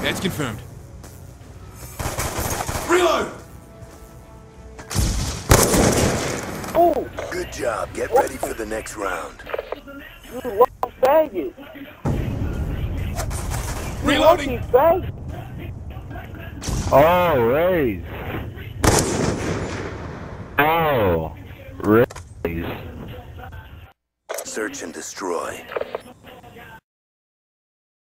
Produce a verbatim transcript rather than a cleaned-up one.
That's confirmed. Reload! Oh! Good job. Get ready for the next round. You lucky faggot! You Reloading. lucky faggot! Oh, raise. Oh, raise. Search and destroy.